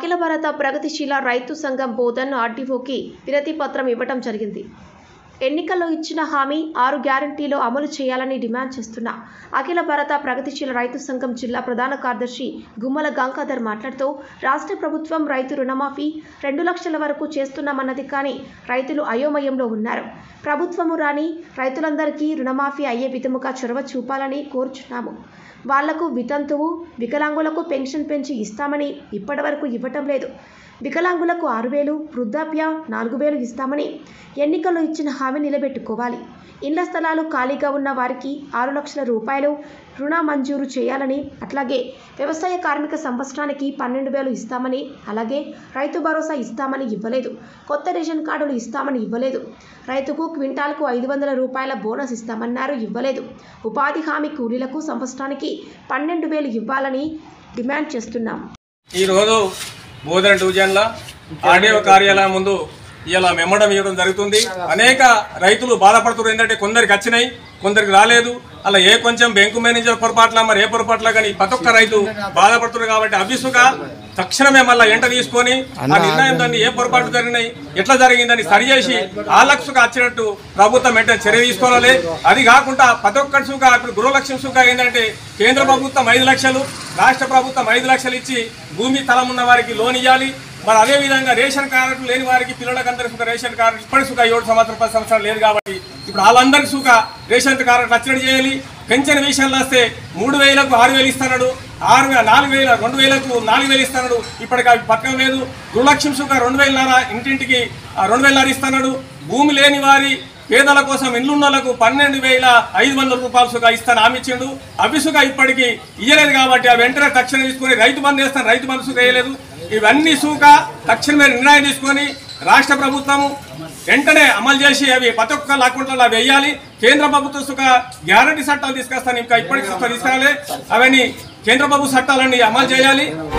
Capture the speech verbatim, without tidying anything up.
అఖిల భారత ప్రగతిశీల రైతు సంఘం బోధన్ ఆర్డీఓకి వినతి పత్రం ఇవ్వడం జరిగింది. ఎన్నికల్లో ఇచ్చిన హామీ ఆరు గ్యారంటీలు అమలు చేయాలని డిమాండ్ చేస్తున్న అఖిల భారత ప్రగతిశీల రైతు సంఘం జిల్లా ప్రధాన కార్యదర్శి గుమ్మల గంగాధర్ మాట్లాడుతూ, రాష్ట్ర ప్రభుత్వం రైతు రుణమాఫీ రెండు లక్షల వరకు చేస్తున్నామన్నది కానీ రైతులు అయోమయంలో ఉన్నారు. ప్రభుత్వము రాని రైతులందరికీ రుణమాఫీ అయ్యే విధముగా చొరవ చూపాలని కోరుచున్నాము. వాళ్లకు వితంతువు వికలాంగులకు పెన్షన్ పెంచి ఇస్తామని ఇప్పటి వరకు ఇవ్వటం లేదు. వికలాంగులకు ఆరు వేలు, వృద్ధాప్య నాలుగు వేలు ఇస్తామని ఎన్నికల్లో ఇచ్చిన హామీ నిలబెట్టుకోవాలి. ఇళ్ల స్థలాలు ఖాళీగా ఉన్న వారికి ఆరు లక్షల రూపాయలు రుణ మంజూరు చేయాలని, అట్లాగే వ్యవసాయ కార్మిక సంవత్సరానికి పన్నెండు వేలు ఇస్తామని, అలాగే రైతు భరోసా ఇస్తామని ఇవ్వలేదు. కొత్త రేషన్ కార్డులు ఇస్తామని ఇవ్వలేదు. రైతుకు క్వింటాల్కు ఐదు వందల రూపాయల బోనస్ ఇస్తామన్నారు, ఇవ్వలేదు. ఉపాధి హామీ కూలీలకు సంవత్సరానికి పన్నెండు వేలు ఇవ్వాలని డిమాండ్ చేస్తున్నాం. ఈరోజు బోధన డివిజన్ల ఆర్డీఓ కార్యాలయం ముందు ఇలా మెమ్మడం ఇవ్వడం జరుగుతుంది. అనేక రైతులు బాధపడుతున్నారు. ఏంటంటే కొందరికి వచ్చినాయి, కొందరికి రాలేదు. అలా ఏ కొంచెం బ్యాంకు మేనేజర్ పొరపాట్ల మరి ఏ పొరపాట్ల కానీ ప్రతి ఒక్క రైతు బాధపడుతున్నారు. కాబట్టి అభిసుగా తక్షణమే మళ్ళీ ఎంట తీసుకొని ఆ నిర్ణయం దాన్ని ఏ పొరపాటు జరిగినాయి, ఎట్లా జరిగిందని సరిచేసి ఆ లక్షగా వచ్చినట్టు ప్రభుత్వం వెంటనే చర్య తీసుకోవాలి. అది కాకుండా ప్రతి ఒక్కటి సుగా ఇప్పుడు గృహలక్ష్యం సుగా ఏంటంటే కేంద్ర ప్రభుత్వం ఐదు లక్షలు రాష్ట్ర ప్రభుత్వం ఐదు లక్షలు ఇచ్చి భూమి స్థలం ఉన్న వారికి లోన్ ఇవ్వాలి. మరి అదేవిధంగా రేషన్ కార్డు లేని వారికి పిల్లలకు అందరికీ సుఖ రేషన్ కార్డు ఇప్పటి సుఖ ఏడు సంవత్సరం పది సంవత్సరాలు లేదు. కాబట్టి ఇప్పుడు వాళ్ళందరికీ సుఖ రేషన్ కార్డు రచన చేయాలి. పెన్షన్ విషయాల్లో వస్తే మూడు వేలకు ఆరు వేలు ఇస్తున్నాడు, ఆరు వేల నాలుగు వేల రెండు వేలకు నాలుగు వేలు ఇస్తున్నాడు. ఇప్పటికి అవి పథకం లేదు. గృహలక్ష్యం సుఖ రెండు వేలన్నర ఇంటింటికి రెండు వేలన్నర ఇస్తున్నాడు. భూమి లేని వారి పేదల కోసం ఇల్లున్న వాళ్ళకు పన్నెండు వేల ఐదు వందల రూపాయలు సుగా ఇస్తాను హామీ ఇచ్చిండు. అవి సుగా ఇప్పటికీ ఇయ్యలేదు. కాబట్టి ఆ వెంటనే తక్షణం తీసుకొని రైతు బంధు వేస్తాను, రైతు బంధు సుగా వేయలేదు. ఇవన్నీ సూక తక్షణమే నిర్ణయం తీసుకొని రాష్ట్ర ప్రభుత్వం వెంటనే అమలు చేసి అవి ప్రతి ఒక్క అకౌంట్లలో అవి వేయాలి. కేంద్ర ప్రభుత్వం సుఖ గ్యారంటీ చట్టాలు తీసుకొస్తాను, ఇంకా ఇప్పటికీ తీసుకురాలి. అవన్నీ కేంద్ర ప్రభుత్వ చట్టాలన్నీ అమలు చేయాలి.